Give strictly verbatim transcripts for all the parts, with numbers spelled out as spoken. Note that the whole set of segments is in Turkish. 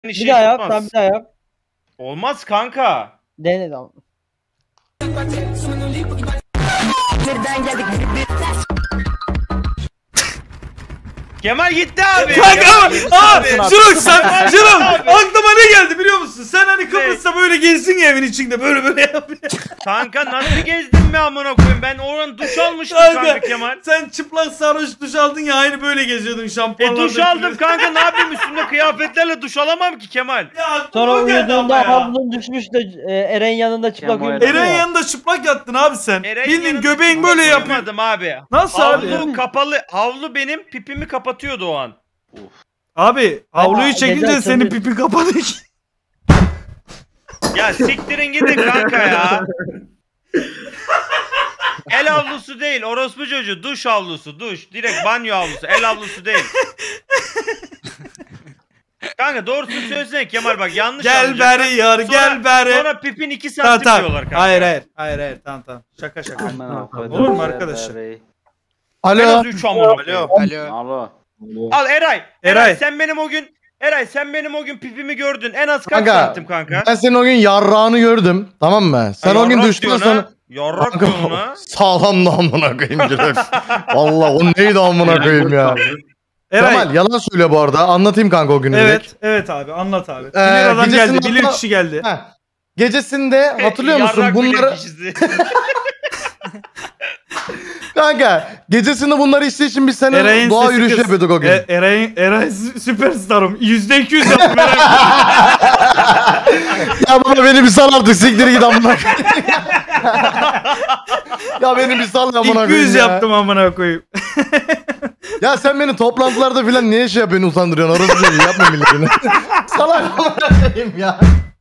Bir şey daha yap, tutmaz. sen bir daha yap. Olmaz kanka. Dene tamam. Kemal gitti abi. Kanka aa Jirok sen Abi. Jirok aklıma ne geldi biliyor musun? Sen hani Kıbrıs'ta böyle gezsin ya evin içinde böyle böyle yapıyor. Kanka nasıl gezdin mi amına koyayım? Ben oradan duş almıştım Kanka, kanka Kemal. Sen çıplak sarhoş duş aldın ya aynı böyle geziyordun E şampuanlarda. duş aldım kanka, ne yapayım, üstümde kıyafetlerle duş alamam ki Kemal. Ya aklıma Sonra o geldi ama uyuduğunda ya. havlunun düşmüş de e, Eren yanında çıplak Kemal. uyudu. Eren yanında çıplak yattın abi sen. Eren Bildiğin yanında göbeğin çıplak böyle yapıyor. uyumadım abi. Nasıl abi? Havlu kapalı, havlu benim pipimi kapatıyordu o an. Abi havluyu Ama çekince gece senin açıldı. pipin kapadı ki. Ya siktirin gidin kanka ya. El havlusu değil, orospu çocuğu, duş havlusu, duş. Direkt banyo havlusu, el havlusu değil. Kanka doğrusunu söylesene Kemal, bak yanlış Gel anlayacaklar. beri yar Sonra- gel beri. Sonra pipin iki Tamam santim tamam. diyorlar kanka. Hayır hayır. Hayır hayır tamam tamam. Şaka şaka. Olur mu arkadaşlar? En Alo. az üç amına koyayım. Alo. Alo. Al Eray. Eray. Eray. sen benim o gün Eray sen benim o gün pipimi gördün. En az kaç Kanka, santim kanka? Ben senin o gün yarrağını gördüm. Tamam mı? Sen o gün Yarrak düştükten diyorsun sonra... ha? Yarrak diyorsun ha? Sağlam da amına koyayım Jirok. Valla o neydi amına koyayım ya. Eray. Kemal yalan söylüyor bu arada. Anlatayım kanka o günü Evet direkt. evet abi anlat abi. Ee, Bilir adam gecesinde geldi. Bilir hatta- kişi geldi. Heh. Gecesinde hatırlıyor musun Yarrak bilir bunları... kişisi. Kanka gecesinde bunları içtiği için biz seninle Eray'ın doğa sesi yürüyüşü kız. yapıyorduk o gün. E, Eray, Eray sü- süperstarım. Yüzde iki yüz yaptım Eray. Ya baba beni bir sal artık siktir git amına koyayım. Ya beni bir sal amına koyayım iki yüz ya. yaptım amına koyayım. Ya sen beni toplantılarda filan niye şey yapıyorsun, utandırıyorsun orası değil, yapma milletini. Salak amına koyayım ya.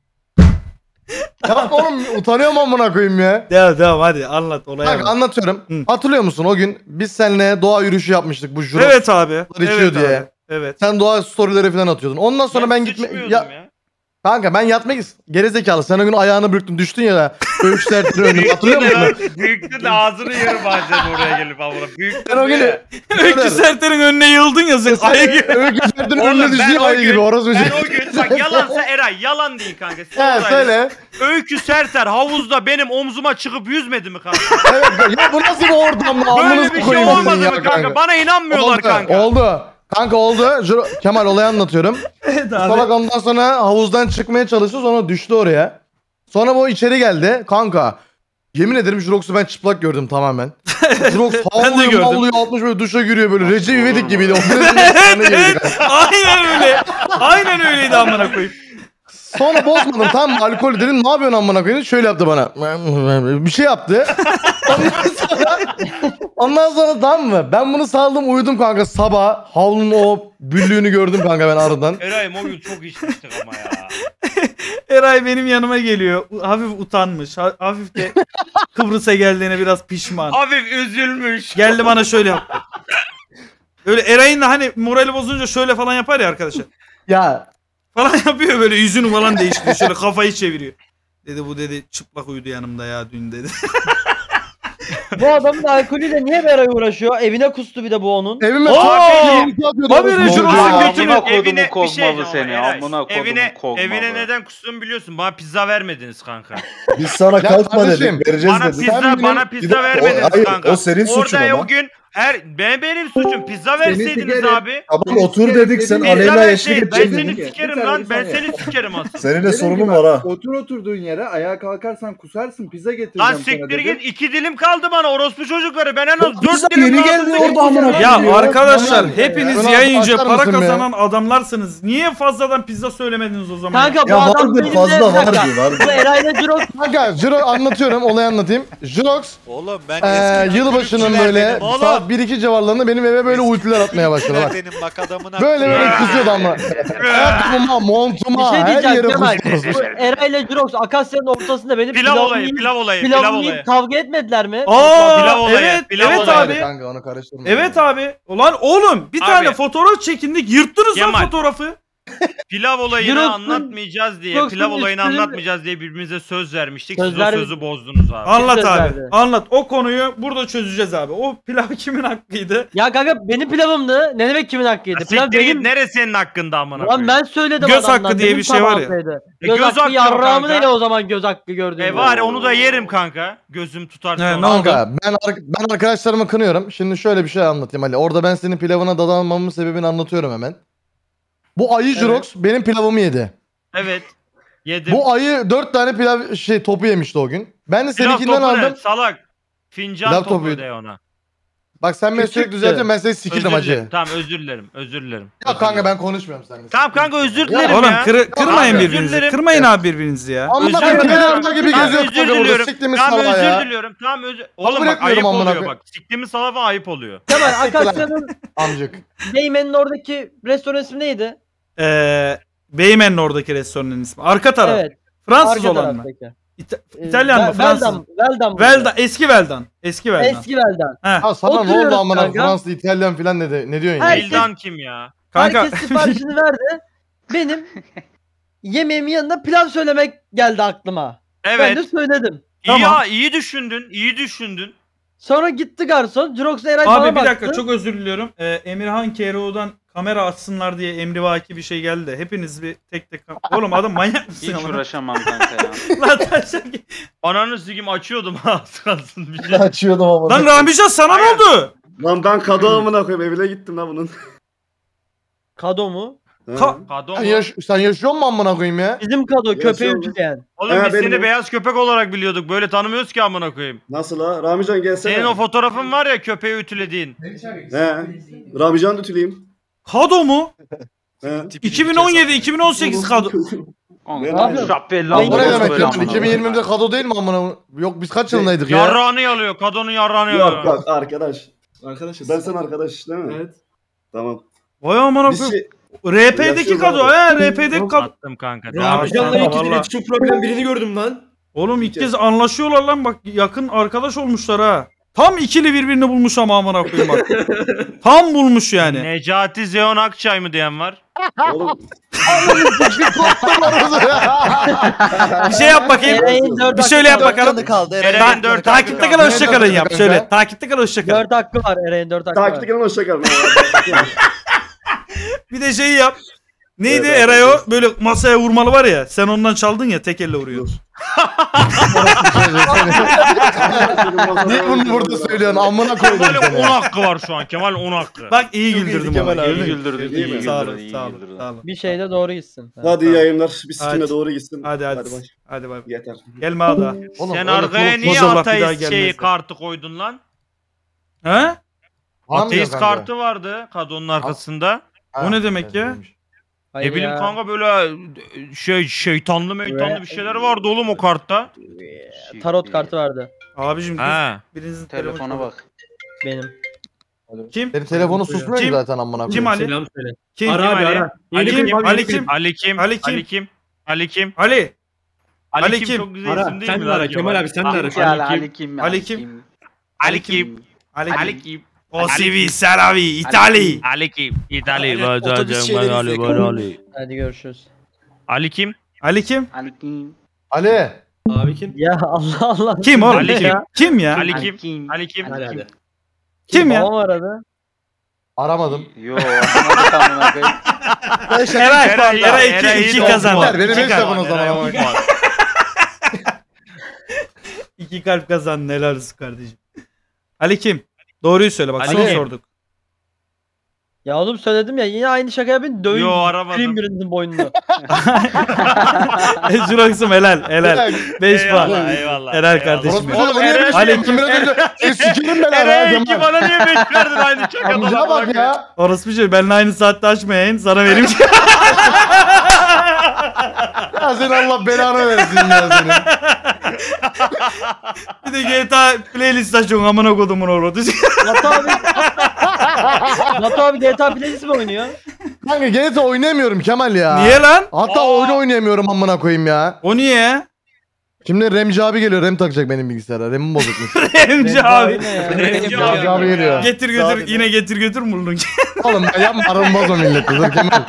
Ya oğlum utanıyorum amına koyayım ya. Devam devam hadi anlat olaya. Bak bak. anlatıyorum. Hı. Hatırlıyor musun o gün biz seninle doğa yürüyüşü yapmıştık bu jurok. Evet abi. içiyor Evet diye. abi. Evet. Sen doğa storyleri falan atıyordun. Ondan sonra ben, gitme sıçmıyordum ya, ya. kanka ben yatmak is- gerizekalı. Sen o gün ayağını bürktün düştün ya. Öğüş sertleri önüne hatırlıyor musun? Büyüktü de ağzını yarı bazen oraya gelip amına. Büyüktü Ben o de. gün Öykü Serter'in önüne yıldın ya sen. Ayı gibi. Öğüş sertlerin Oğlum, önüne ben düştüğü o ayı gün- gibi orası Ben bir o gün bak yalansa Eray yalan değil kanka. Siz He oradaydınız. söyle. Öykü Serter havuzda benim omzuma çıkıp yüzmedi mi kanka? Evet, ya bu nasıl bir ortam lan? Böyle Amınızı bir şey koyayım olmadı senin ya mı kanka? Bana inanmıyorlar oldu, kanka. Oldu. Kanka oldu. Juro- Kemal olayı anlatıyorum. Evet Salak abi. ondan sonra havuzdan çıkmaya çalıştı, sonra düştü oraya. Sonra bu içeri geldi. Kanka yemin ederim Jurox'u ben çıplak gördüm tamamen. Jurox havlıyor gördüm. havlıyor altmış böyle duşa giriyor böyle. Recep İvedik gibiydi. Evet. Aynen öyle. Aynen öyleydi amına koyayım. Sonra bozmadım tamam mı? Alkol dedim, ne yapıyorsun amına koyayım? Şöyle yaptı bana. Bir şey yaptı. Ondan sonra, ondan sonra tamam mı? Ben bunu saldım, uyudum kanka. Sabah havlunun o büllüğünü gördüm kanka ben aradan. Eray'ım o gün çok içmiştik ama ya. Eray benim yanıma geliyor. Hafif utanmış. ha- Hafif de Kıbrıs'a geldiğine biraz pişman. Hafif üzülmüş. Geldi bana şöyle yaptı. Öyle Eray'ın da hani morali bozunca şöyle falan yapar ya arkadaşlar. Ya Falan yapıyor böyle yüzünü falan değiştiriyor. Şöyle kafayı çeviriyor. Dedi bu dedi çıplak uyudu yanımda ya dün dedi. Bu adamın alkolüyle niye Beray uğraşıyor? Evine kustu bir de bu onun. evime Aa! atıyordu. Haberi orası. Jurox'un Ya. götünü- Amına kodumu Evine bir kozmalı şey ama seni. Eray, Amına kodumu Evine, kozmalı. evine neden kustuğumu biliyorsun. Bana pizza vermediniz kanka. Biz sana Ya kalkma kardeşim, dedik, vereceğiz Bana dedik. pizza Sen bana benim- pizza O- vermediniz hayır, kanka. o senin suçun Orada ama. o gün her ben benim suçum. Pizza verseydiniz sikerim. abi. Tamam otur dedik, sen Pizza aleyna eşlik verseydin ben edeceksin seni dedik. sikerim Bir lan. saniye, Ben bir saniye. seni sikerim aslında. Seninle Dedim sorunum ki var bak, ha. Otur oturduğun yere ayağa kalkarsan kusarsın pizza getireceğim Lan sana siktir dedim. git, iki dilim kaldı bana orospu çocukları. Ben en az Pizza dört dilim yeni kaldı. geldi size orada amına getireceğim. Ya Bilmiyorum. arkadaşlar Tamam. hepiniz Bunu yayınca açar para mısın be? kazanan adamlarsınız. Niye fazladan pizza söylemediniz o zaman? Kanka bu Ya adam vardır, benim fazla de- Bir dakika. vardır, vardır. Bu Eray'la Jirok Kanka Jiro anlatıyorum, olayı anlatayım. Jirox Oğlum ben eee eski yılbaşının kültürler böyle benim oğlum. saat bir iki civarlarında benim eve böyle ultiler atmaya başladı bak. Benim bak adamına. Böyle böyle kızıyordu ama. Ayakkabıma, bir montuma, şey her diyeceğim yere Kemal. kızıyordu. Bu Eray'la Jirok Akasya'nın ortasında benim Pilav pilavımı olayı, yiyip- pilav olayı, pilav pilavımı olayı. yiyip kavga etmediler mi? Aa Pilav olayı, evet pilav evet olayı. abi. Kanka onu karıştırma. Evet abi. Ulan oğlum bir Abi. tane fotoğraf çekindik. Yırttınız lan Kemal. fotoğrafı. Pilav olayını Jirox'un- anlatmayacağız diye, Jirox'un pilav olayını üstünü- anlatmayacağız diye birbirimize söz vermiştik. Söz Siz o ver- sözü bozdunuz abi. Anlat söz abi. verdi. Anlat. O konuyu burada çözeceğiz abi. O pilav kimin hakkıydı? Ya kanka benim pilavımdı. Ne demek kimin hakkıydı? Pilav Siktir git, benim. neresi senin hakkında amına Lan koyayım? ben söyledim Göz adamdan, hakkı diye benim bir şey var ya. tabağımdaydı. E, Göz, göz hakkı hakkı yok yarrağımı kanka. değil o zaman göz hakkı gördüğüm. E var ya, onu da yerim kanka. Gözüm tutarsa. He, onu. ne oldu? Kanka ben, ar- ben arkadaşlarımı kınıyorum. Şimdi şöyle bir şey anlatayım Ali. Orada ben senin pilavına dadanmamın sebebini anlatıyorum hemen. Bu ayı Jirox benim pilavımı yedi. Evet. Yedim. Bu ayı dört tane pilav şey topu yemişti o gün. Ben de Pilav seninkinden topu ne? aldım. Salak. Fincan Pilav topu topuydu. de ona. Bak sen beni Küçüktü. sürekli düzeltiyorsun, ben seni sikildim Özür dilerim. acı. Tamam, özür dilerim. Özür dilerim. Ya Özür kanka dilerim. ben konuşmuyorum seninle. Tamam kanka, özür dilerim Oğlum ya. kır, kırmayın Abi, özür birbirinizi. dilerim. Kırmayın abi birbirinizi ya. Amına Özür koyayım diliyorum. pilavda gibi Tamam, geziyor özür kanka burada. diliyorum. Siktiğimiz Tamam, salla özür ya. diliyorum. Tamam, özür. Oğlum bak, etmiyorum ayıp amına oluyor koyayım. bak. Siktiğimiz salava ayıp oluyor. Kemal Akasya'nın Amcık. Beymen'in oradaki restoran ismi neydi? Ee, Beymen'in oradaki restoranın ismi. Arka taraf. Evet. Fransız arka olan mı? taraftaki. İta- Ee, İtalyan mı? Vel- Fransız Veldan. mı? Veldan. mıydı? Veldan. Eski Veldan. Eski Veldan. Eski Veldan. Ha sana ne Oturuyoruz oldu amına kanka. Fransız, İtalyan falan ne, de, ne diyorsun ya? Herkes- Bildan kim ya? Kanka Herkes siparişini verdi. Benim yemeğimin yanında pilav söylemek geldi aklıma. Ben Evet. de söyledim. İyi Tamam. ya, iyi düşündün. İyi düşündün. Sonra gitti garson. Jirox Eray bana abi bir baktı. dakika, çok özür diliyorum. Ee, Emirhan K R O'dan kamera açsınlar diye emrivaki bir şey geldi de. Hepiniz bir tek tek... Oğlum adam manyak mısın Hiç ama? uğraşamam kanka ya. Lan taşak- Ananı sikim açıyordum ha, az kalsın bir şey. Açıyordum ama. Lan Ramican sana ne oldu? Lan ben kadı amına koyayım, evine gittim lan bunun. Kado mu? Ka- Kado Sen, mu? yaş sen yaşıyor musun amına koyayım ya? Bizim kado köpeği Yaşıyorum. ütüleyen. Oğlum Ha, biz benim seni o. beyaz köpek olarak biliyorduk. Böyle tanımıyoruz ki amına koyayım. Nasıl ha? Ramican gelsene. Senin o fotoğrafın var ya, köpeği ütülediğin. He. Ramican da ütüleyeyim. Kado mu? He. iki bin on yedi iki bin on sekiz kado. Ne yapıyorsun? Şapelli Ben- O ne aldı, demek böyle ya? amına iki bin yirmide kado değil mi amına? Yok biz kaç yılındaydık ya? Yarrağını yalıyor. Kadının yarrağını Yok yalıyor. bak arkadaş. Arkadaşız. Ben sen arkadaş değil mi? Evet. Tamam. Vay amına Biz koyayım. şey... R P'deki Yaşıyoruz kado abi. he, R P'deki kado. Attım kanka. Ramican'la devam et. iki- Vallahi. iletişim problem birini gördüm lan. Oğlum ilk kez anlaşıyorlar lan, bak yakın arkadaş olmuşlar ha. Tam ikili birbirini bulmuş ama amına koyayım bak. Tam bulmuş yani. Necati Zeon Akçay mı diyen var? Oğlum. Bir şey yap bakayım. Eray'in dört Bir şöyle yap hakkı var. bakalım. kaldı. Eray'in dört Takipte hakkı kal, var. hoşça kalın yap. Kanka. Şöyle takipte kal, hoşça kalın. Dört hakkı var Eray'in dört hakkı var. Takipte gelin hoşçakalın. Bir de şeyi yap. Neydi Evet, Eray o? Böyle masaya vurmalı var ya. Sen ondan çaldın ya, tek elle vuruyor. Niye bunu burada söylüyorsun? Amına koydum Kemal'in seni. on hakkı var şu an. Kemal'in on hakkı. Bak iyi Çok güldürdüm iyiydi ama. Kemal abi. İyi İyi güldürdüm. güldürdün, İyi iyi mi? Sağ güldürdün, olun, iyi sağ olun, güldürdün. sağ olun. Bir şeyde doğru gitsin. Hadi iyi yayınlar. Biz Hadi. sikine doğru gitsin. Hadi hadi. Hadi bay. Hadi bay. Yeter. Gelme daha. Oğlum, Sen öyle arkaya konuşma. niye İnşallah bir daha ateist şeyi gelmezler. kartı koydun lan? He? Anlamıyor Ateist kanka. kartı vardı kadının arkasında. Ha, O ne demek ya? Hayır Ne bileyim ya. kanka, böyle şey şeytanlı meytanlı bir şeyler vardı oğlum o kartta. Tarot kartı vardı Abicim dur. Ha. Birinizin telefonu. Telefona bak. benim. Kim? Benim telefonu susmuyor ki Kim? zaten amına Kim koyayım. Ali? Selam söyle. Kim? Ara abi Ali? ara. Ali kim? kim? Ali kim? Ali kim? Ali kim? Ali kim? Ali kim? Ali. Ali Ali kim? kim? Çok güzel Ara. isim değil Sen mi de lan ara Kemal abi sen de ara. Ali, Ali, Ali kim? Ali kim? Ali kim? Ali. Ali kim? O C V Saravi İtali. Ali kim? İtali. otobüs şeyleri Ali. izliyor. Ali. Hadi görüşürüz. Ali kim? Ali kim? Ali kim? Ali. Abi kim? Ya Allah Allah. Kim oğlum? Ali Kim? kim? Kim ya? Ali Ali kim? kim? Ali kim? Hadi hadi. Kim ya? Babam aradı. Aramadım. Yo, anlamadık amına koyayım. Eray. Eray- Eray Eray iki iki iyi kazandı. Ver, benim İki beş kalp- yapın o zaman ama. İki kalp kazandı, helal olsun kardeşim. Ali kim? Doğruyu söyle bak, Ali sana kim? sorduk. Ya oğlum söyledim ya, yine aynı şaka yapın, dövün. Yo, aramadım. Kırayım birinin boynunu. Jurox'um helal helal. beş puan. Eyvallah eyvallah. Helal eyvallah. kardeşim. Orospu çocuğu, Oğlum, o niye Eray- beş verdin? Aleyküm- Biraz önce e, sikerim ben Eray ara. iki Kemal. bana niye beş verdin aynı şakadan? Amca bak ya. Orospu çocuğu, benimle aynı saatte açma yayın, sana vereyim. Ya sen Allah belanı versin ya seni. Bir de G T A playlist açıyorsun amına kodumun orada. Batu abi. Batu abi G T A playlist mi oynuyor? Kanka G T A oynayamıyorum Kemal ya. Niye lan? Hatta Aa. oyunu oynayamıyorum amına koyayım ya. O niye? Şimdi Remci abi geliyor. Rem takacak benim bilgisayara. Rem'im bozukmuş. Remci abi. Remci Remci abi geliyor. Getir götür yine getir götür mu buldun? Oğlum ben yapma aramı bozma milleti. Dur Kemal.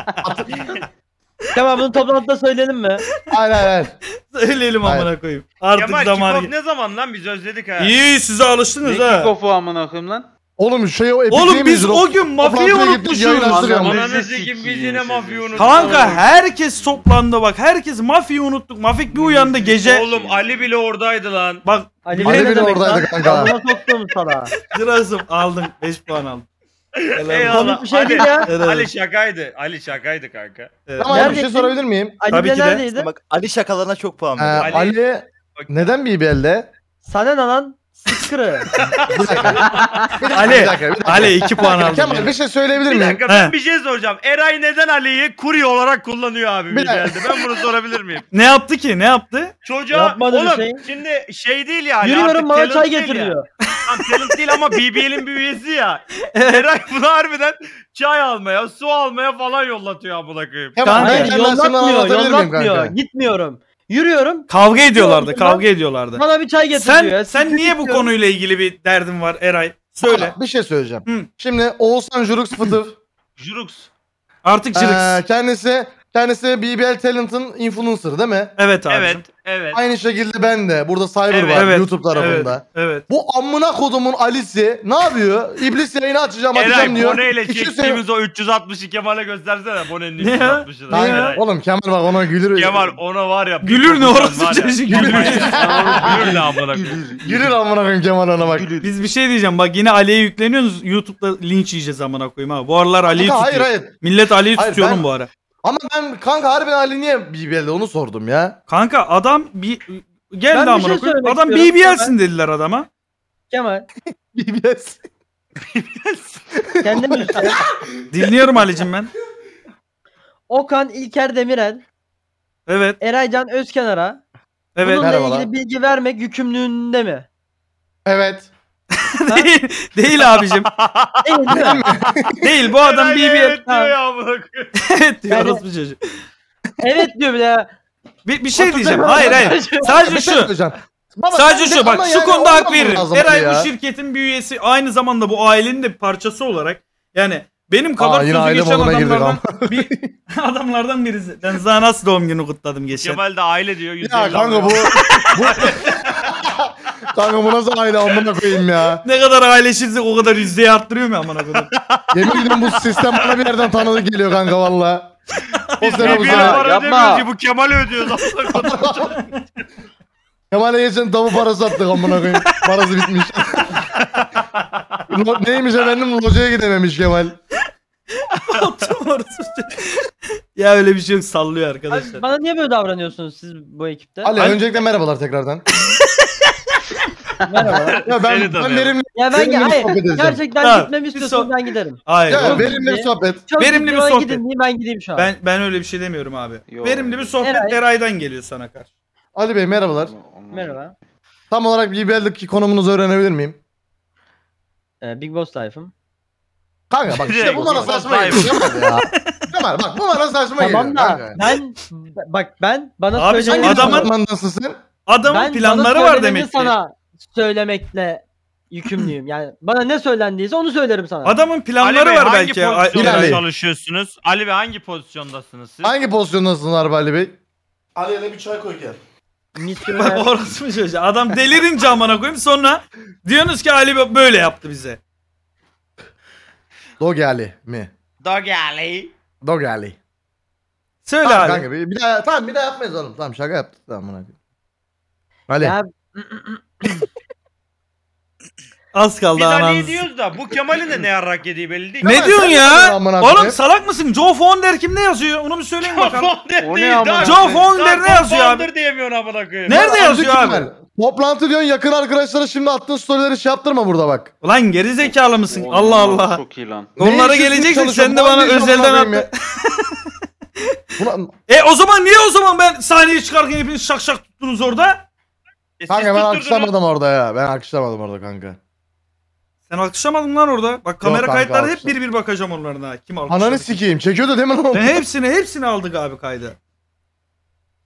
Tamam bunu toplantıda söyleyelim mi? Hayır hayır hayır. Söyleyelim Hayır. amına koyayım. Artık Kemal zamanı. kickoff ne zaman lan biz özledik ha. İyi size alıştınız Ne ha. kickoff'u amına koyayım lan? Oğlum şey o Epic Oğlum Games biz Rock- o gün mafyayı toplantıya gittik, yayın unutmuşuz. açtık ama. Ananı sikim biz yine mafya unuttuk. Kanka herkes toplandı bak. Herkes mafyayı unuttuk. Mafik bir uyandı gece. Oğlum Ali bile oradaydı lan. Bak Ali, Ali Bey ne bile demek oradaydı lan? kanka. Amına soktum sana. Sırasım aldın. beş puan aldın. Helal. Eyvallah. Komik bir şey Ali, değil ya. Evet. Ali şakaydı. Ali şakaydı kanka. Evet. Tamam bir şey Neredesin? sorabilir miyim? Ali Tabii de ki de. neredeydi? Bak Ali şakalarına çok puan Ee, veriyor. Ali- Ali neden B B L'de? Sana ne lan? Sıkırı. Bir dakika. Bir Ali, dakika, bir dakika. Ali iki puan aldın. Kemal ya. bir şey söyleyebilir Bir miyim? dakika ben He. bir şey soracağım. Eray neden Ali'yi kurye olarak kullanıyor abi Bir bir dakika. geldi. Ben bunu sorabilir miyim? Ne yaptı ki? Ne yaptı? Çocuğa Yapmadı bir oğlum şey. şimdi şey değil yani. Yürüyorum artık bana talent çay değil ya. getiriyor. Tam talent değil ama B B L'in bir üyesi ya. Eray bunu harbiden çay almaya, su almaya falan yollatıyor amına koyayım. Kemal Kanka, ben Hayır kendi aslında yollatmıyor, anlatabilir miyim yollatmıyor. kanka? Gitmiyorum. Yürüyorum. Kavga ediyorlardı. Yolda- Kavga ediyorlardı. Bana bir çay getiriyor. Sen ya. sen Siktir niye bu gidiyorum. konuyla ilgili bir derdin var Eray? Söyle. Bir şey söyleyeceğim. Hı. Şimdi Oğuzhan Jurux Fıtıf Jurux. Artık cırıks. ee, kendisi kendisi B B L Talent'ın influencer değil mi? Evet abi. Evet, evet. Aynı şekilde ben de. Burada Cyber Evet. var Evet. YouTube tarafında. Evet. Bu amına kodumun Ali'si ne yapıyor? İblis yayını açacağım açacağım Eray diyor. Bone'yle İki sene- çektiğimiz o üç yüz altmışı Kemal'e göstersene. Bone'nin Ne ya? üç yüz altmışını. Ne ya? Eray. Oğlum Kemal bak ona gülür. Kemal ona var ya. bir Gülür ne kokucan orası var ya. çocuğu gülür. Gülür ne amına koyayım. Gülür amına koyayım Kemal ona bak. Biz bir şey diyeceğim. Bak yine Ali'ye yükleniyorsunuz. YouTube'da linç yiyeceğiz amına koyayım ha. Bu aralar Ali'yi Kanka, tutuyor. hayır hayır. Millet Ali'yi Hayır, tutuyor ben- oğlum bu ara. Ama ben kanka harbiden Ali niye B B L'de onu sordum ya. Kanka adam bir Ben geldi bir amına şey koyayım. söylemek Adam istiyorum. B B L'sin dediler adama. Kemal. B B S. Kendin düşün. Dinliyorum Ali'cim ben. Okan İlker Demirel, Evet. Eraycan Özkenar'a Evet. bununla Merhabalar. ilgili bilgi vermek yükümlülüğünde mi? Evet. değil, değil abicim. Değil değil mi? Değil bu adam Eray B B L. evet diyor ya amına koyayım. Evet diyor Yani- orospu çocuğu. Evet diyor bir de. Bir, bir şey diyeceğim. Hayır hayır. Sadece Bir şey şu. söyleyeceğim. Baba, Sadece sen de- şu bak ama şu yani konuda hak olmam veririm. lazım Eray ya. bu şirketin bir üyesi aynı zamanda bu ailenin de bir parçası olarak yani benim kadar Aa, yine sözü aile geçen moduna girdik adamlardan bir adamlardan birisi. Ben sana nasıl doğum günü kutladım geçen. Kemal de aile diyor. yüz Ya elli kanka bu alıyor. bu kanka bu nasıl aile amına koyayım ya. Ne kadar aileşirsek o kadar yüzdeyi arttırıyor mu amına koyayım? Yemin ediyorum bu sistem bana bir yerden tanıdık geliyor kanka valla. O Biz sene bu birbirine sene. para Yapma. ödemiyoruz ki bu Kemal ödüyor zaten. Kemal'e geçen tavu parası attık amına koyayım. Parası bitmiş. Lo- Neymiş efendim locaya gidememiş Kemal. Ya öyle bir şey yok sallıyor arkadaşlar. Abi, bana niye böyle davranıyorsunuz siz bu ekipte? Ali Ali- öncelikle merhabalar tekrardan. Merhaba. Ya ben, Seni ben tanıyorum. verimli, Ya ben verimli bir hayır, sohbet edeceğim. gerçekten Ha, gitmemi bir istiyorsanız so- ben giderim. Hayır. Ya oğlum, verimli bir sohbet. Çok Verimli bir istiyorsan sohbet. Gidin diye ben gideyim şu an. Ben ben öyle bir şey demiyorum abi. Yo. Verimli bir sohbet Eray. Eray'dan geliyor sana karşı. Ali Bey merhabalar. Merhaba. Tam olarak B B L'deki konumunuzu öğrenebilir miyim? Ee, Big Boss Life'ım. Kanka bak işte Direkt bu bana olsun. saçma geliyor Kemal ya. Kemal bak bu bana saçma Tamam geliyor da kanka. ben bak ben bana Abi sen Hangi söylemeni adamın- departmandasın sen? Adamın ben planları bana var söyleneni demek ki. sana söylemekle yükümlüyüm. Yani bana ne söylendiyse onu söylerim sana. Adamın Ali planları Bey var hangi belki. ya. pozisyonda İlerleyin. çalışıyorsunuz? Ali Bey hangi pozisyondasınız siz? Hangi pozisyondasın Harbi Ali Bey? Ali hele bir çay koy gel. Misyoner. Bak orası mı çocuğu? Adam delirince amına koyayım sonra diyorsunuz ki Ali böyle yaptı bize. Doge Ali mi? Dog Ali. Doge Ali. Söyle Tamam Ali. kanka bir, bir daha tamam bir daha yapmayız oğlum. Tamam şaka yaptık tamam buna. Ali. Ya Az kaldı Biz Ali'ye ananız. diyoruz da bu Kemal'in de ne yarrak yediği belli değil. Ne Kemal, diyorsun sen ya? ne diyorsun amına Oğlum koyayım? salak mısın? Joe Fonder kim ne yazıyor? Onu bir söyleyin bakalım. O ne amına Joe Fonder ne yazıyor abi? Fonder diyemiyorsun amına koyayım. Nerede Ya, yazıyor Kemal, abi? Toplantı diyorsun yakın arkadaşlara şimdi attığın storyleri şey yaptırma burada bak. Ulan geri zekalı mısın? Oğlum, Allah Allah. Çok iyi lan. Onlara Ne işin geleceksin çalışıyor? sen de Bu bana hangi özelden amına koyayım attı. ya? Buna, E o zaman niye o zaman ben sahneye çıkarken hepiniz şak şak tuttunuz orada? E, siz kanka ben tutturdunuz. alkışlamadım orada ya. Ben alkışlamadım orada kanka. Sen alkışlamadın lan orada. Bak kamera kanka, kayıtları hep alkışladım. bir bir bakacağım onların ha. Kim alkışladı? Ananı sikeyim. Çekiyordu değil mi lan? Ben hepsini hepsini aldık abi kaydı.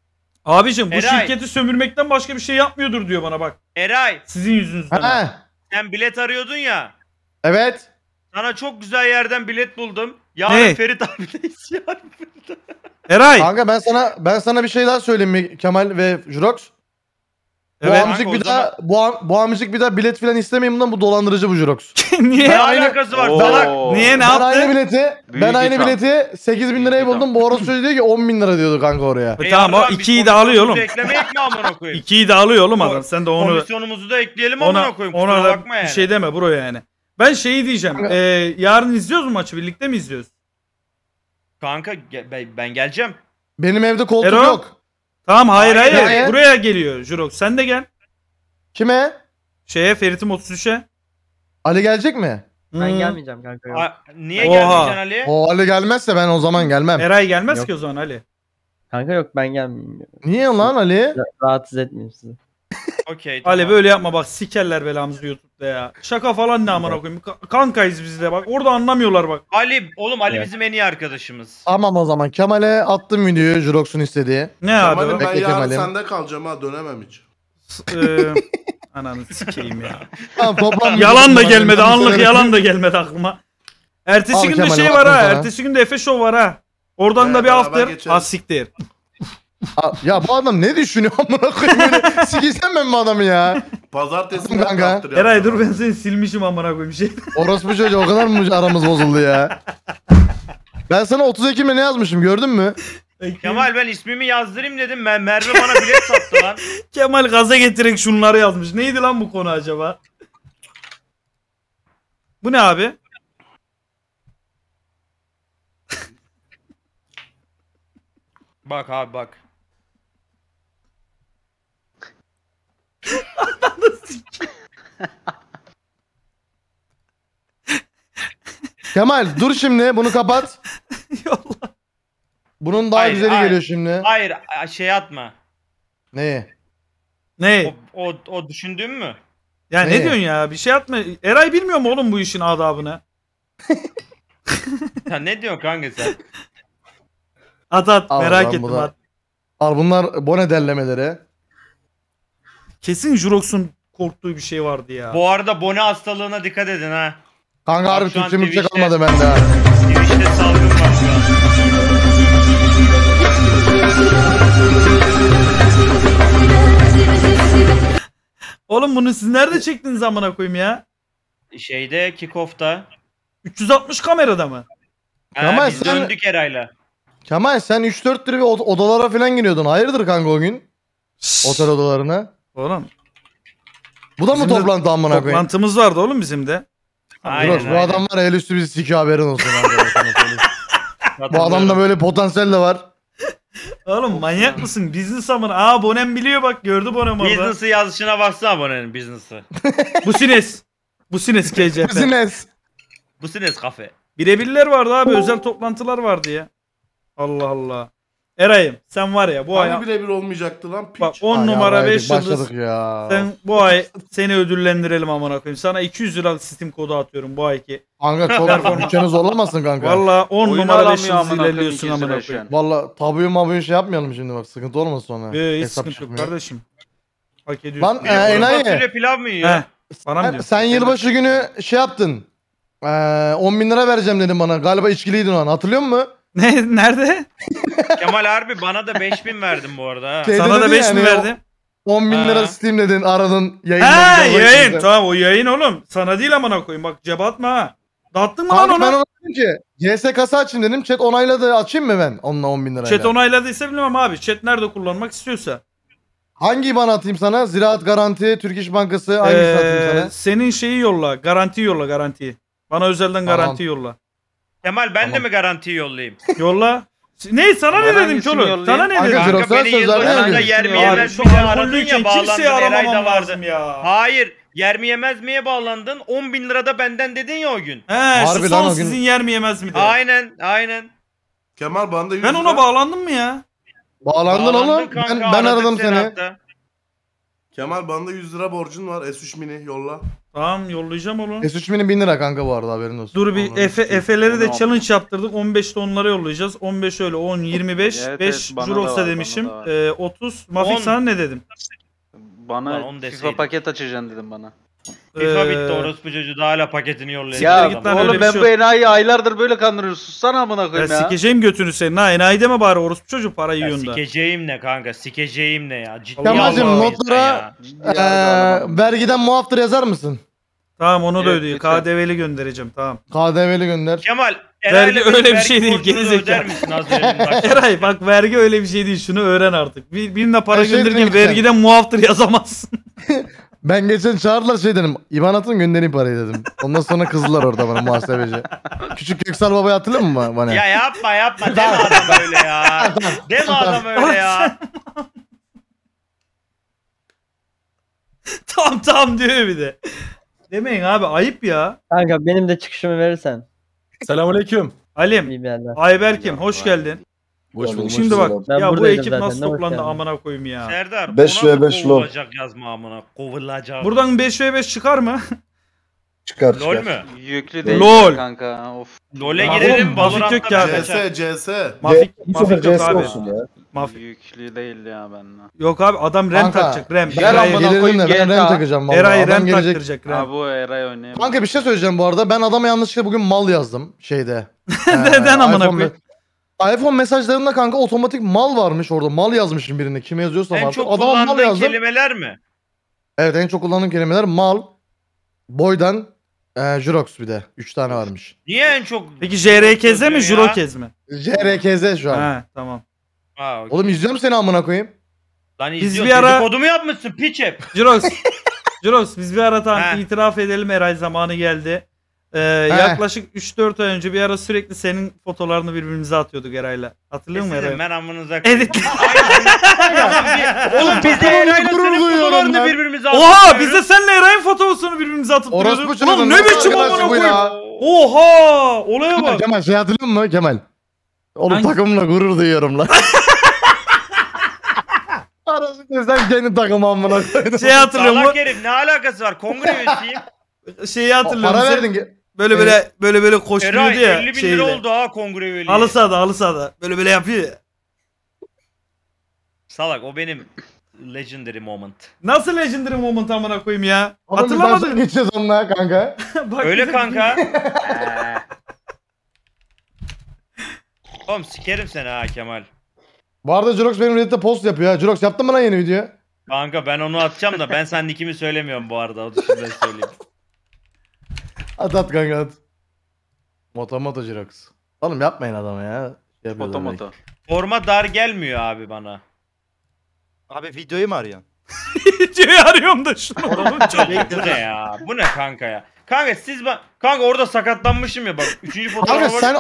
Abicim bu Eray. şirketi sömürmekten başka bir şey yapmıyordur diyor bana bak. Eray Sizin yüzünüzden. He. sen bilet arıyordun ya. Evet. Sana çok güzel yerden bilet buldum. Yarın Ne? Ferit abideyiz yarın. Eray. Kanka ben sana ben sana bir şey daha söyleyeyim mi Kemal ve Jurox? Bu Evet. amcık Kanka, bir o daha bu, am- bu amcık bir daha bilet falan istemeyin bundan, bu dolandırıcı bu Jurox. Niye? Ne aynı- alakası var Oo. salak? Niye ne Ben aynı yaptı? bileti Büyük ben aynı itham. bileti sekiz bin liraya Büyük buldum. Bu orası çocuğu diyor ki on bin lira diyordu kanka oraya. E tamam o yarın biz ikiyi de alıyor oğlum. komisyonumuzu Eklemeyek mi amına koyayım? İkiyi de alıyor oğlum adam. Sen de onu Komisyonumuzu da ekleyelim ona, amına koyayım. ona Kusura da bakma bir yani. şey deme bro yani. Ben şeyi diyeceğim. Kanka- Ee, yarın izliyoruz mu maçı? Birlikte mi izliyoruz? Kanka ge- ben, ben geleceğim. Benim evde koltuk Ero? yok. Tamam hayır hayır. Hayır, hayır. Buraya geliyor Jurok. Sen de gel. Kime? Şeye Ferit'im otuz üçe. Ali gelecek mi? Ben Hmm. gelmeyeceğim kanka. Yok. A- niye Oha. gelmeyeceksin Ali? O Ali gelmezse ben o zaman gelmem. Eray gelmez Yok. ki o zaman Ali. Kanka yok ben gelmeyeyim. Niye lan Ali? Ra- Rahatsız etmeyeyim sizi. Okey tamam. Ali böyle yapma bak sikerler belamızı YouTube'da ya. Şaka falan ne amına koyayım. Ka- kankayız biz de bak. Orada anlamıyorlar bak. Ali oğlum Ali Evet. bizim en iyi arkadaşımız. Tamam o zaman Kemal'e attım videoyu Jurox'un istediği. Ne abi Kemal'im o? ben Bekle yarın Kemal'im. sende kalacağım ha, dönemem hiç. Eee, ananı sikeyim ya. Tamam toplam Yalan da Ben gelmedi. sana Anlık söylerim. yalan da gelmedi aklıma. Ertesi Al gün de Kemal'im, şey var ha. attım sana. Ertesi gün de Efe Show var ha. Oradan Ee, da bir beraber after. geçeriz. Ha siktir. Aa, Ya bu adam ne düşünüyor amına koyayım böyle? Sikeceğim ben bu adamı ya. Pazartesi Kanka. ben kaptırıyorum Eray sana. dur ben seni silmişim amına koyayım şey. Orospu çocuğu o kadar mı aramız bozuldu ya? Ben sana otuz Ekim'e ne yazmışım gördün mü? Kemal ben ismimi yazdırayım dedim. Ben Merve bana bilet sattı lan. Kemal gaza getirerek şunları yazmış. Neydi lan bu konu acaba? Bu ne abi? Bak abi bak. Kemal dur şimdi bunu kapat. Yolla. Bunun daha Hayır, güzeli hayır. geliyor şimdi. Hayır a- şey atma. Neyi? Ne? O, o, o düşündüğün mü? Ya ne Ne? diyorsun ya? Bir şey atma. Eray bilmiyor mu oğlum bu işin adabını? Ya ne diyorsun kanka sen? At at Al merak lan ettim bu da. at. Al bunlar bone derlemeleri. Kesin Jurox'un korktuğu bir şey vardı ya. Bu arada bone hastalığına dikkat edin ha. Kanka Bak harbi şu an Türkçe Mürkçe Twitch'te- kalmadı bende ha. Twitch'te salgın var şu an. Oğlum bunu siz nerede çektiniz amına koyayım ya? Şeyde kickoff'ta. üç yüz altmış kamerada mı? Kemal, Ha, biz sen- döndük Eray'la. Kemal sen üç dört lira bir od- odalara falan giriyordun. Hayırdır kanka o gün? Otel odalarına. Oğlum Bu da mı Bizim de toplantı amına koyayım? toplantımız vardı oğlum bizim de. Aynen, Jurox, bu aynen. adam var ya, el üstü bizi sikiyor haberin olsun. arkadaşlar, sana söyleyeyim. Bu Hatırlıyorum. adamda böyle potansiyel de var. Oğlum manyak mısın? Business amına. Aa Bonem biliyor bak gördü Bonem orada. Business'ı yazışına baksana abonenin business'ı. Bu Sines. Bu Sines K C P. Business. Bu sines kafe. Birebirler vardı abi. Özel toplantılar vardı ya. Allah Allah. Eray'ım sen var ya bu ay Hani birebir olmayacaktı lan piç. bak on Ay, numara yarraydık, beş yıldız. Başladık ya. Sen bu ay seni ödüllendirelim amına koyayım. Sana iki yüz lira Steam kodu atıyorum bu ayki. Kanka çok bütçeni zorlamasın kanka. Valla on Oyun numara beş alamıyor yıldız amına koyayım ilerliyorsun iki yüz amına lira şu koyayım. an. Valla tabuyu mabuyu şey yapmayalım şimdi bak, sıkıntı olmasın sonra. Ee, hiç Hesap sıkıntı yok çıkmıyor. kardeşim. Hak ediyorsun. Lan Bir e, de kuru enayi. fasulye pilav mı yiyor? Heh, bana mı Sen, diyorsun? sen yılbaşı günü şey yaptın. Ee, on bin lira vereceğim dedin bana. Galiba içkiliydin o an. Hatırlıyor musun? Ne nerede? Kemal harbi bana da beş bin verdin bu arada ha. Şey Sana da dedin beş yani, mi verdim? on bin Ha. lira Steam dedin, aradın. Yayında Ha bir yayın. bakıyorsun. Tamam o yayın oğlum. Sana değil amına koyayım. Bak cebe atma ha. Dağıttın mı lan Kanka ben onu? ona dedim ki C S kasa açayım dedim. Chat onayladı, açayım mı ben onunla on bin lirayla? Chat onayladıysa bilmem abi. Chat nerede kullanmak istiyorsa. Hangi IBAN atayım sana? Ziraat Garanti, Türk İş Bankası, hangisi Ee, atayım sana? senin şeyi yolla. Garantiyi yolla garantiyi. Bana özelden Tamam. garanti yolla. Kemal ben de Tamam. mi garantiyi yollayayım? Yolla. Ne sana ne Bana dedim hangisini ki oğlum? yollayayım? Sana ne Kanka, dedim? Jirox- Kanka beni söz yılbaşında vermiyor. yer mi Abi yemez şu mi diye an aradın alkollüyken ya kimseye bağlandın Eray'da aramamam vardı. lazım ya. Hayır yer mi yemez miye bağlandın? on bin lirada benden dedin ya o gün. He Harbi şu lan son o gün- sizin yer mi yemez mi de. Aynen aynen. Kemal bana da yüz Ben lira. ona bağlandım mı ya? Bağlandın Bağlandın oğlum. kanka, Ben, ben aradık aradım seni. hatta. Kemal bana da yüz lira borcun var. S üç mini yolla. Tamam yollayacağım onu. S üç mini bin lira kanka bu arada haberin olsun. Dur bir Ananı Efe, sikeyim. Efe'leri de Onu challenge yaptırdık. on beşte onlara yollayacağız. on beş öyle on, yirmi beş, Evet, beş evet, bana da Jurox'a var, demişim. bana da var. Ee, otuz. Mafik on. sana ne dedim? Bana Lan onu FIFA deseydin. paket açacaksın dedim bana. FIFA Ee, bitti orospu çocuğu da hala paketini yollayacak. Ya git lan, öyle oğlum bir ben şey bu yok. enayi aylardır böyle kandırıyorum. Sussana amına Ya koyayım ya. sikeceğim götünü senin ha. Enayi deme bari orospu çocuğu para Ya yiyorsun da. sikeceğim ne kanka? Sikeceğim ne ya? Ciddi Kemal'cim, alma notlara- ya. Ciddi halde aramadım. Ee, vergiden muaftır yazar mısın? Tamam onu da Evet, ödüyor. lütfen. K D V'li göndereceğim tamam. K D V'li gönder. Kemal, Vergi Eray'la öyle benim bir şey vergi değil, borcunu gerizekalı. öder misin az önce? Eray bak vergi öyle bir şey değil. Şunu öğren artık. Bir, birine para Ben şey gönderirken dedim geçen. vergiden muaftır yazamazsın. Ben geçen çağırdılar şey dedim. İban atın göndereyim parayı dedim. Ondan sonra kızdılar orada bana muhasebeci. Küçük Köksal Baba'yı hatırlıyor musun bana? Ya yapma yapma deme adam öyle ya. Deme adam öyle ya. tamam tamam diyor bir de. Demeyin abi ayıp ya. Kanka benim de çıkışımı verirsen. Selamünaleyküm. Alim, İyi bir yerler. Ayberk'im hoş geldin. Hoş bulduk. Şimdi bak Ben ya bu buradaydım ekip zaten, nasıl ne hoş toplandı geldin. amına koyayım ya. Serdar beş o ve nasıl beş lol. kovulacak yazma amına. Kovulacak. Buradan beş ve beş çıkar mı? Çıkar LOL çıkar. mü? Yüklü değil Lol. kanka. Of. LOL'e Oğlum, girelim. Mafik yok Valorant'ta ya. bir C kaçar. S C S. Mafik, Bu sefer mafik yok C S abi. olsun ya. Mafik. Yüklü değil ya benimle. Yok abi adam RAM Kanka, takacak RAM. Ben Gel Eray'ı amına gelirdim de ben koyayım, G T A. RAM takacağım vallahi. Eray'ı Adam RAM gelecek. taktıracak Ha RAM. bu Eray oynayamaz. Kanka bir şey söyleyeceğim bu arada. Ben adama yanlışlıkla bugün mal yazdım şeyde. Neden Ee, amına iPhone koyayım? me- iPhone mesajlarında kanka otomatik mal varmış orada. Mal yazmışım birine. Kime yazıyorsam En artık. çok Adama mal kullandığın yazdım. kelimeler mi? Evet en çok kullandığım kelimeler mal, boydan, e, Jurox bir de. Üç tane varmış. Niye en çok... Peki J R K Z mi Ya. Jurokez mi? J R K Z şu an. Ha tamam. Ha, okey. Oğlum izliyorum seni amına koyayım. Lan Biz izliyoruz. bir ara- Dedikodu mu yapmışsın piç hep? Jurox. Jurox biz bir ara tamam He. itiraf edelim Eray zamanı geldi. Ee, yaklaşık üç dört ay önce bir ara sürekli senin fotolarını birbirimize atıyorduk Eray'la. Hatırlıyor musun Kesin Eray? ben amınıza Evet. Oğlum biz de Eray'la gurur senin duyuyorum fotolarını ben. birbirimize Oha biz de seninle Eray'ın fotoğrafını birbirimize atıp Orospu duruyorduk. çocuğu Oğlum ne nasıl biçim arkadaş amına bu koyayım? ya? Oha! Olaya Kemal, bak. Kemal şey hatırlıyor musun Kemal? Oğlum Hangi- takımla gurur duyuyorum lan. Arası sen kendi takımı amına koydun. Şey hatırlıyor musun? Salak herif ne alakası var? Kongre üyesiyim. Şeyi hatırlıyor Para musun? verdin ki. Böyle böyle böyle böyle koşturuyordu Eray ya elli bin şeyle. lira oldu ha kongre üyeliği. Halı sahada halı sahada. Böyle böyle yapıyor ya. Salak o benim legendary moment. Nasıl legendary moment amına koyayım ya? Oğlum biz Hatırlamadın. başa geçeceğiz onunla kanka. Bak Öyle bizim- kanka. Oğlum sikerim seni ha Kemal. Bu arada Jurox benim Reddit'te post yapıyor ha. Jurox yaptın mı lan yeni video? Kanka ben onu atacağım da ben sen nickimi söylemiyorum bu arada. O dışında söyleyeyim. At at kanka at. Moto moto Jurox. Oğlum yapmayın adama ya. Şey yapıyorlar Moto belki. moto. Forma dar gelmiyor abi bana. Abi videoyu mu arıyorsun? Videoyu arıyorum da şunu. Oğlum çok Bu ne ya? Bu ne kanka ya? Kanka siz ben... Kanka orada sakatlanmışım ya bak. Üçüncü Kanka fotoğrafı var. sen...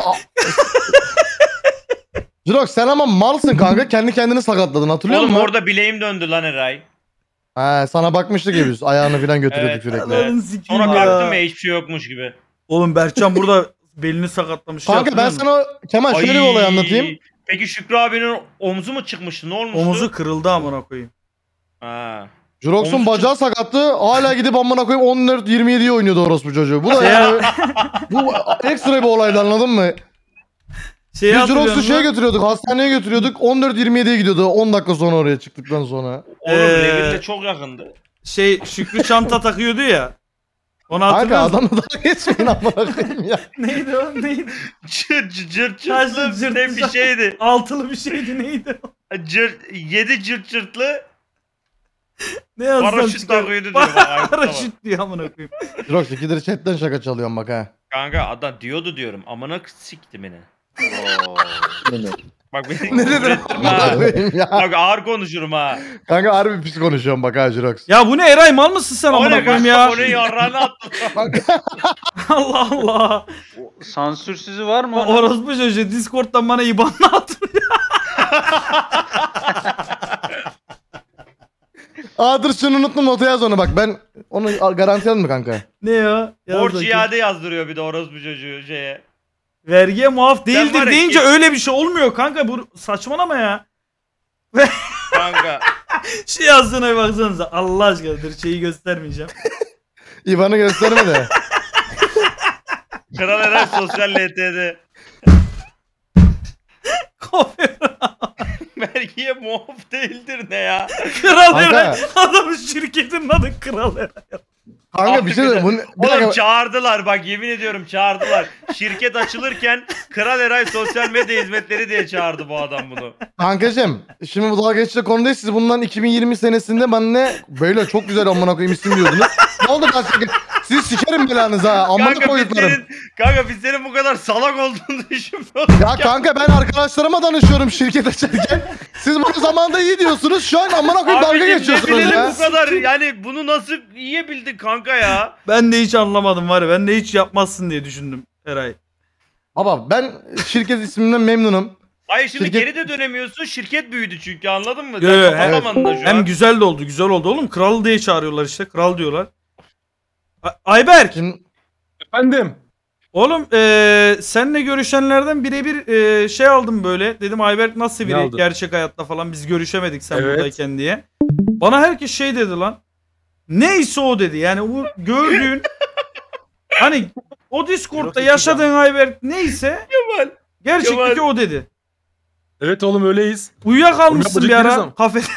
Jurox sen ama malsın kanka. Kendi kendini sakatladın hatırlıyor Oğlum musun? orada bileğim döndü lan Eray. He sana bakmıştık ya biz. Ayağını falan götürüyorduk Evet. sürekli. Allah'ını sikeyim Sonra ya. kalktım ya hiçbir şey yokmuş gibi. Oğlum Berkcan burada belini sakatlamış. Kanka ben hatırlıyor musun? sana Kemal şöyle bir Ay, olay anlatayım. Peki Şükrü abinin omzu mu çıkmıştı? Ne olmuştu? Omuzu kırıldı amına koyayım. Ha. Jurox'un Omuz bacağı sakattı. Hala gidip amına koyayım on dört yirmi yediye oynuyordu orospu çocuğu. Bu da Şey yani bu ekstra bir olaydı anladın mı? Şeyi Biz hatırlıyor Jurox'u şeye musun? götürüyorduk, hastaneye götürüyorduk. on dört yirmi yediye gidiyordu on dakika sonra oraya çıktıktan sonra. Oğlum Ee, Levin de çok yakındı. Şey Şükrü çanta takıyordu ya. Onu Kanka hatırlıyor musun? adamla dalga geçmeyin amına koyayım ya. Neydi o? Neydi? Cır cır cır Kaçlı cırtlı cırt ne bir cırt- şeydi. Altılı bir şeydi neydi o? Cır, yedi cırt cırtlı Ne yazsam paraşüt çıkar. takıyordu diyor. Bak, ayıpta bak. Paraşüt diyor amına koyayım. Jurox ikidir chatten şaka çalıyorum bak ha. Kanka adam diyordu diyorum. Amına sikti beni. Oo. Bak beni Ne dedin küfrettirme amına ha. koyayım ya. Bak ağır konuşurum ha. Kanka harbi pis konuşuyorum bak ha Jurox. Ya bu ne Eray mal mısın sen O amına ne koyayım kanka? ya? Onu yarrağına attı. Allah Allah. O- Sansürsüzü var mı? O onun? orospu çocuğu Discord'dan bana IBAN'la atıyor. Aa dur şunu unuttum nota yaz onu bak ben onu garanti alın mı kanka? Ne ya? Yaz Borç bakayım. iade yazdırıyor bir de orospu çocuğu şeye. Vergiye muaf değildir var ya deyince ki- öyle bir şey olmuyor kanka. Bu saçmalama ya. Kanka. Şey yazdığına bir baksanıza. Allah aşkına dur şeyi göstermeyeceğim. İvan'ı gösterme de. Kral Eray sosyal L T D. Vergiye muaf değildir ne ya? Kral Kanka. Eray. Adamın şirketinin adı Kral Eray. Kanka bir şey söyleyeyim. Bunu, bir Oğlum dakika. çağırdılar bak yemin ediyorum çağırdılar. Şirket açılırken Kral Eray sosyal medya hizmetleri diye çağırdı bu adam bunu. Kankacım şimdi bu dalga geçecek konu değil. Siz bundan iki bin yirmi senesinde ben ne böyle çok güzel amına koyayım isim diyordunuz. Ne oldu kanka? Siz sikerim belanızı ha. Amına Kanka biz, koyduklarım. senin, kanka biz senin bu kadar salak olduğunu düşünmüyorduk. Ya kanka ben arkadaşlarıma danışıyorum şirket açarken. Siz bana zamanında iyi diyorsunuz. Şu an amına koyayım dalga Abicim, ne geçiyorsunuz bilelim ya. bu kadar yani bunu nasıl yiyebildin kanka ya? Ben de hiç anlamadım var ya. Ben de hiç yapmazsın diye düşündüm Eray. Baba ben şirket isminden memnunum. Hayır şimdi Şirket- geri de dönemiyorsun şirket büyüdü çünkü anladın mı? Yo, yo, Sen kapatamadın da şu Hem an. güzel de oldu, güzel oldu oğlum. Kral diye çağırıyorlar işte. Kral diyorlar. A- Ayberk. Şimdi Efendim. Oğlum eee senle görüşenlerden birebir eee, şey aldım böyle. Dedim Ayberk nasıl Ne biri aldın? gerçek hayatta falan biz görüşemedik sen Evet. buradayken diye. Bana herkes şey dedi lan. Neyse o dedi. Yani o gördüğün hani o Discord'da yaşadığın Ayberk neyse Kemal. gerçekteki Kemal. o dedi. Evet oğlum öyleyiz. Uyuyakalmışsın Oğlum bir yapacak ara değiliz kafede.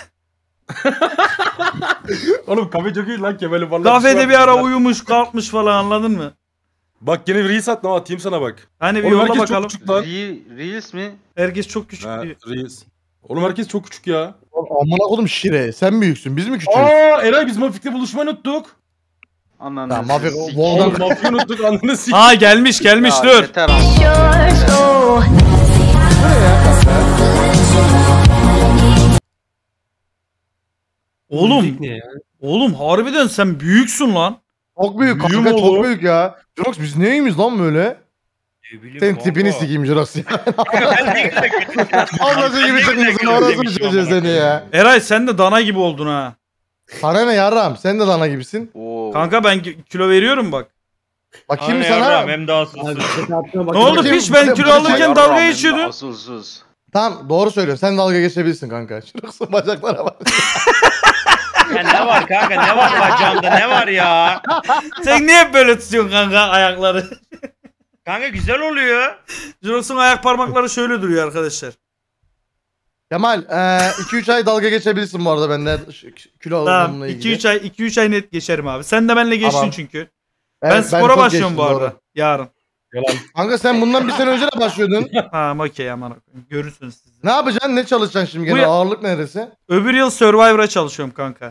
Oğlum kafe çok iyi lan Kemal'in vallahi. Kafede şey bir ara yapmışlar. uyumuş kalkmış falan anladın mı? Bak gene bir reis attım atayım sana bak. Hani bir Oğlum yolla herkes bakalım. çok küçük lan. Re- Reels mi? Herkes çok küçük Ha, diyor. reis. Oğlum herkes çok küçük ya. amına koydum şire. Sen büyüksün. Biz mi küçüğüz? Aa Eray biz Mafik'te buluşmayı unuttuk. Ananı Ya, mafya- sikeyim. Volkan- Oğlum Mafik'i unuttuk anladın sik. Aa gelmiş gelmiş Ya dur. yeter ama. Oğlum. Oğlum harbiden sen büyüksün lan. Çok büyük Büyüğüm kanka oğlum. çok büyük ya. Jirox biz neyimiz lan böyle? Ne bileyim Senin kanka. tipini sikeyim Jirox ya. Ben ne güzel gözüküyorum. Ablacı gibi Ne güzel çıkmışsın orası mı gözlemişim çocuğu amına seni koyayım. ya. Eray sen de dana gibi oldun ha. Sana ne yarram sen de dana gibisin. Oo. Kanka ben ki- kilo veriyorum bak. Bakayım Aynen sana. yavrum, hem de asılsız. Ne oldu Bakayım, piç ben bu- kilo bu- alırken Yarram dalga hem de geçiyordun. Asılsız. Tamam doğru söylüyorsun. Sen dalga geçebilirsin kanka. Jirox'un bacaklara bak. Ya ne var kanka ne var bacağımda ne var ya? Sen niye hep böyle tutuyorsun kanka ayakları? Kanka güzel oluyor. Jirox'un ayak parmakları şöyle duruyor arkadaşlar. Kemal iki üç ay dalga geçebilirsin bu arada bende şu kilo Tamam alımla ilgili. iki üç ay iki üç ay net geçerim abi. Sen de benimle geçtin Tamam. çünkü. Evet, ben spora çok başlıyorum bu geçtim, arada. doğru. Yarın. Yalan. Kanka sen bundan bir sene önce de başlıyordun. Ha okey aman koyayım. Görürsünüz siz. de. Ne yapacaksın? Ne çalışacaksın şimdi Bu gene? ya- Ağırlık neresi? Öbür yıl Survivor'a çalışıyorum kanka.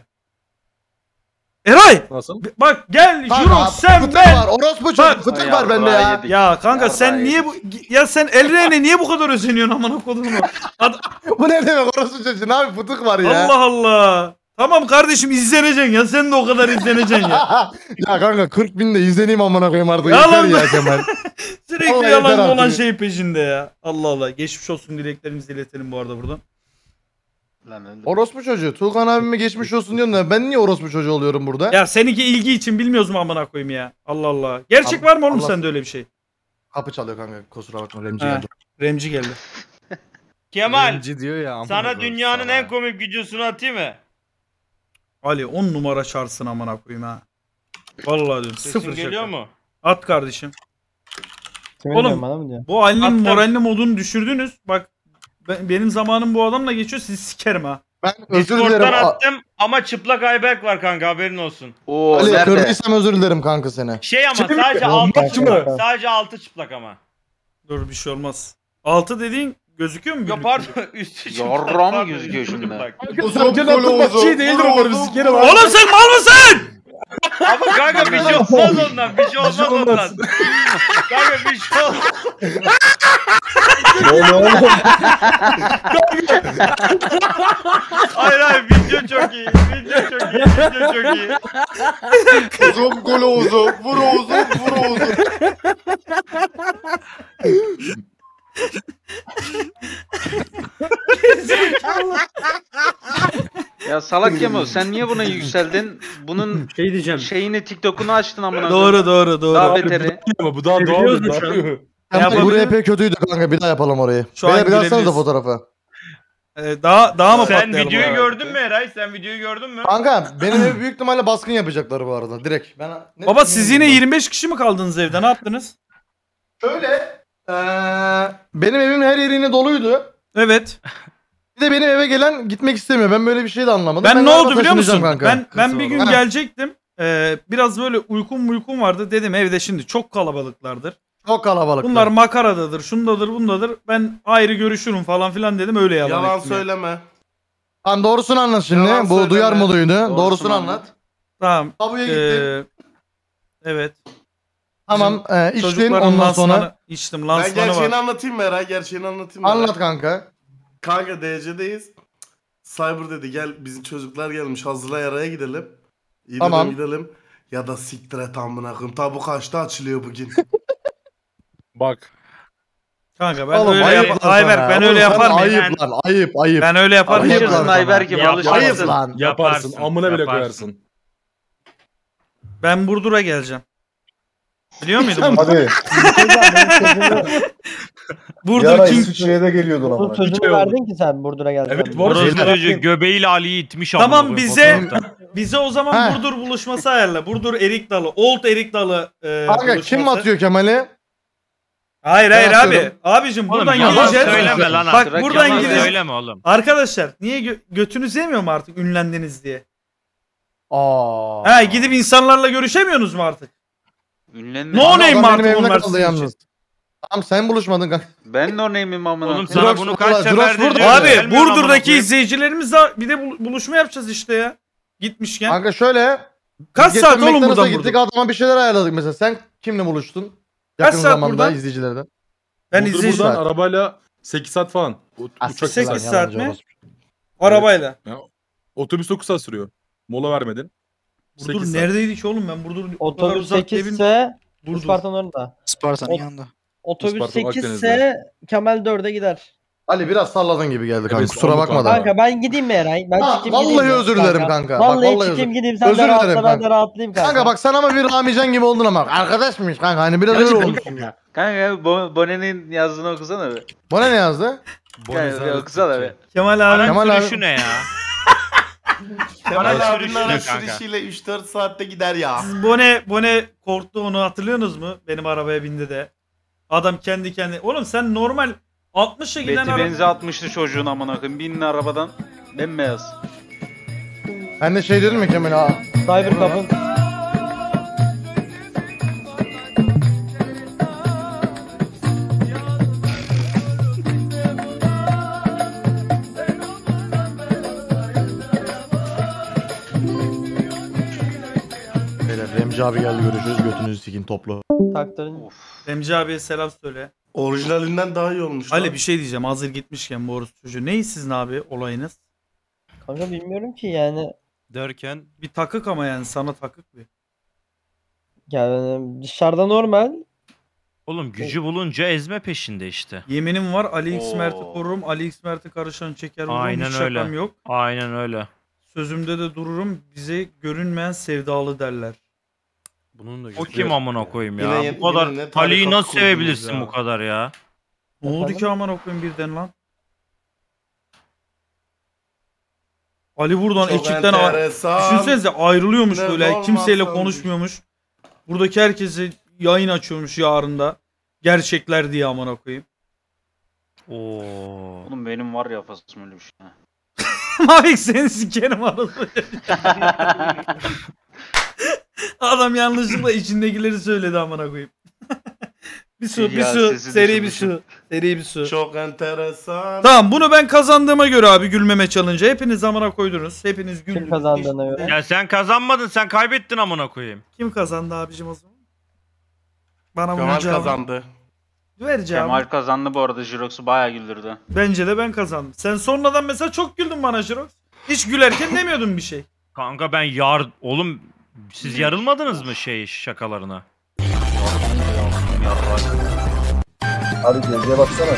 Eray! Nasıl? b- Bak gel Kanka, Jirox sen fıtık ben. var. Orospu Bak- çocuk. Fıtık var bende ya. yedik. Ya kanka Yarrağı sen niye bu ya sen Elren'e niye bu kadar özeniyorsun amına kodumu? Ad- Bu ne demek orospu çocuğu? Ne abi fıtık var ya. Allah Allah. Tamam kardeşim izleneceksin ya sen de o kadar izleneceksin ya. Ya kanka kırk bin de izleneyim amına koyayım artık. Yalan Yeter mı? ya Kemal. Sürekli Vallahi yalan yeter olan artık. şey peşinde ya. Allah Allah. Geçmiş olsun dileklerimizi iletelim bu arada buradan. Lan öldüm. Orospu çocuğu. Tuğkan abime geçmiş olsun diyorsun da ben niye orospu çocuğu oluyorum burada? Ya seninki ilgi için bilmiyoruz mu amına koyayım ya. Allah Allah. Gerçek Abi, var mı oğlum Allah- sende öyle bir şey? Kapı çalıyor kanka. Kusura bakma Remzi Ha. geldi. Remci geldi. Kemal diyor ya. sana dünyanın en komik videosunu atayım mı? Ali on numara çarsın amına koyayım ha. Vallahi diyorum Sesin sıfır geliyor şaka. mu? At kardeşim. Kime Oğlum, diyorsun, bana mı diyorsun? Bu Ali'nin Attım. moralini modunu düşürdünüz. Bak ben- benim zamanım bu adamla geçiyor sizi sikerim ha. Ben özür dilerim. Discord'dan A- attım ama çıplak Ayberk var kanka haberin olsun. Oo Ali nerede? kırdıysam özür dilerim kanka seni. Şey ama Şey mi? sadece Ya, altı maç çıplak. mı? Sadece altı çıplak ama. Dur bir şey olmaz. Altı dediğin gözüküyor mu? Yo birlik pardon birlik? üstü çıplak. Yarrağı mı pardon, gözüküyor üstü şimdi? çıplak. Sen attın bak şey değildir o bana bir sikerim abi. Oğlum sen mal mısın? Ama kanka bir şey olmaz ondan. Bir şey olmaz olmaz. ondan. Kanka bir şey olmaz. Ne oluyor oğlum? Hayır hayır video çok iyi. Video çok iyi. Video çok iyi. Uzun gol Oğuz'u. Vur Oğuz'u. Vur Oğuz'u. Ya salak Kemo sen niye buna yükseldin? Bunun Şey diyeceğim. şeyini TikTok'unu açtın amına. Doğru doğru doğru. Daha beteri. Ama bu daha doğal. Biliyoruz Ne mu şu an? yapıyor? Kemal bu Yapabilir- R P kötüydü kanka bir daha yapalım orayı. Şu an Beyler bir daha alsanıza gülebiliriz. fotoğrafı. Ee, daha daha mı Sen patlayalım videoyu abi? gördün mü Eray? Sen videoyu gördün mü? Kanka benim evi büyük ihtimalle baskın yapacaklar bu arada direkt. Ben ne Baba siz yine bilmiyorum. yirmi beş kişi mi kaldınız evde? Ne yaptınız? Şöyle eee benim evim her yerine doluydu. Evet. Bir de benim eve gelen gitmek istemiyor. Ben böyle bir şey de anlamadım. Ben, ne galiba oldu biliyor musun? taşınacağım kanka. Ben ben bir gün Ha. gelecektim. Ee, biraz böyle uykum uykum vardı. Dedim evde şimdi çok kalabalıklardır. Çok kalabalık. Bunlar makaradadır, şundadır, bundadır. Ben ayrı görüşürüm falan filan dedim öyle yalan, Yalan ettim ya. söyleme. Lan doğrusunu anlat şimdi. Yalan Bu söyleme. duyar moduydu. Doğrusunu, Doğrusunu anlat. Tamam. Tabuya gittin. Ee, evet. Tamam. E, içtin Çocukların ondan sonra. lansmanı içtim. Ben Lansmanı gerçeğini var. anlatayım mı Eray? Gerçeğini anlatayım mı? Anlat Eray? kanka. Kanka D C'deyiz. Cyber dedi gel bizim çocuklar gelmiş hazırla yaraya gidelim. İyi Tamam. dedim gidelim. Ya da siktir et amına koyayım. Tabu kaçta açılıyor bugün? Bak. Kanka ben Oğlum, öyle ayıp yap lan Ayberk sana. ben Oğlum öyle sen yapar mıyım? Ayıp lan ayıp ayıp. Ben öyle yapar Ayıp mıyım? lan Alışırsın sana. Ayberk'im Yap- alışırsın. Ayıp lan. Yaparsın. Yaparsın, Amına bile yaparsın. koyarsın. Ben Burdur'a geleceğim. Biliyor muydun bunu? Hadi. Bir Burdur ara King. İsviçre'ye de geliyordun Bu ama. Hiç sözünü şey oldu. verdin ki sen Burdur'a geldin. Evet, bu arada Orası şeyler- çocuğu göbeğiyle Ali'yi itmiş amına Tamam koyayım bize fotoğrafta. bize o zaman Heh. Burdur buluşması ayarla. Burdur Erik Dalı, Old Erik Dalı e, Kanka buluşması. kim atıyor Kemal'i? Hayır Ben hayır abi. atıyorum. Abicim Oğlum buradan yalan gideceğiz. söyleme lan Bak artık. buradan Yalan gideceğiz. söyleme oğlum. Arkadaşlar niye gö- götünüz yemiyor mu artık ünlendiniz diye? Aa. Ha gidip insanlarla görüşemiyorsunuz mu artık? Ünlenme. No Adam name mi benim artık evimde onlar kaldı sizin için? yalnız. Tamam sen buluşmadın kanka. Ben no name'im amına. Oğlum koyayım. sana Drox bunu burada, kaç Drox sefer burada. diyorum. Abi Gelmiyor amına Burdur'daki koyayım. izleyicilerimizle bir de bul- buluşma yapacağız işte ya. Gitmişken. Kanka şöyle. Kaç biz saat geçen oğlum McDonald's'a buradan gittik Burdur? adama bir şeyler ayarladık mesela. Sen kimle buluştun? Kaç Yakın saat zamanda buradan? izleyicilerden. Ben Burdur izleyicim. buradan saat. arabayla sekiz saat falan. O- Ah, Uçak sekiz lan, saat yalancı mi? orospu. Arabayla. Otobüs dokuz saat sürüyor. Mola vermedin. Burdur sekiz saat. neredeydi ki oğlum ben Burdur o kadar Otobüs uzak sekiz evim. ise Burdur. Isparta'nın orada. Sparta'nın O- yanında. Otobüs Isparta, sekiz Akdeniz'de. ise Kemal dörde gider. Ali biraz salladın gibi geldi kanka. Evet, Kusura oldu bakma kanka. da. Kanka ben gideyim mi Eray? Ben Ha, çıkayım vallahi gideyim mi özür dilerim kanka. Bak, Vallahi, vallahi çıkayım özür- gideyim sen Özür de dilerim rahatla ben kanka. de rahatlayayım kanka. Kanka bak sen ama bir Ramican gibi oldun ama. Arkadaş mıymış kanka? Hani biraz öyle olmuşsun ya. Kanka Bo Bonnie'nin yazdığını okusana be. Bana ne yazdı? Kanka bir okusana be. Kemal abi. Kemal Kemal abi- sürüşü ne ya? Kemal Araç abinin sürüşüyle araç kanka. sürüşüyle üç dört saatte gider ya. Siz Bone, Bone korktu onu hatırlıyorsunuz mu? Benim arabaya bindi de. Adam kendi kendi. Oğlum sen normal altmışa giden Beti araba. benzi atmıştı çocuğun amına koyayım. Binin arabadan. Bembeyaz. Ben de şey dedim mi Kemal ha? Cyber kapın. Beyler Remci abi geldi görüşürüz götünüzü sikin toplu. Taktırın. Remci abiye selam söyle. Orijinalinden daha iyi olmuş. Ali lan. bir şey diyeceğim hazır gitmişken bu orospu çocuğu. Ne sizin abi olayınız? Kanka bilmiyorum ki yani. Derken Bir takık ama yani sana takık bir. Yani dışarıda normal. Oğlum gücü bulunca ezme peşinde işte. Yeminim var Ali X Oo. Mert'i korurum. Ali X Mert'i karışan çeker vururum. Aynen Hiç şakam öyle. yok. Aynen öyle. Sözümde de dururum. Bize görünmeyen sevdalı derler. bunun da O kim amına koyayım ya? Yine yeni- Bu kadar yine ne Ali'yi tarikat nasıl kurdunuz sevebilirsin ya? bu kadar ya? Ne oldu Efendim? ki aman okuyun birden lan? Ali buradan Çok ekipten a- enteresan. düşünsenize ayrılıyormuş Ne böyle normal kimseyle sanmış. konuşmuyormuş. Buradaki herkese yayın açıyormuş yarında. Gerçekler diye aman okuyayım. Oo. Oğlum benim var ya fasım öyle bir şey. ha. Mavik seni sikerim arası. Adam yanlışlıkla içindekileri söyledi amına koyayım. bir su, bir Ya, su, sesi seri bir düşürmüşüm. su, seri bir su. Çok enteresan. Tamam bunu ben kazandığıma göre abi gülmeme challenge. Hepiniz amına koydunuz. Hepiniz güldünüz. Kim kazandığına göre. Ya sen kazanmadın, sen kaybettin amına koyayım. Kim kazandı abicim o zaman? Bana Kemal bunu cevabı. kazandı. Ver cevabı. Kemal kazandı bu arada. Jirox'u bayağı güldürdü. Bence de ben kazandım. Sen sonradan mesela çok güldün bana Jirox. Hiç gülerken demiyordun bir şey. Kanka ben yar... Oğlum siz yarılmadınız mı şey şakalarına? Hadi geriye baksana.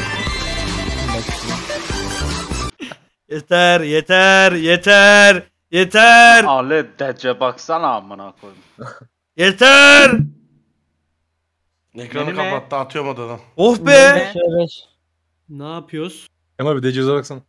Yeter, yeter, yeter, yeter, Ale dece baksana amına koyayım. yeter. Ekranı Beni ne? kapattı atıyorum odadan. Oh be. beş beş. Ne yapıyoruz? Kemal bir D C'ye baksana.